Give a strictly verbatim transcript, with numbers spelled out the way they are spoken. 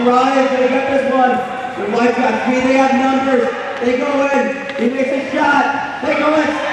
Orion's gonna get this one. The Mite's got speed, they have numbers. They go in, he makes a shot. They go in.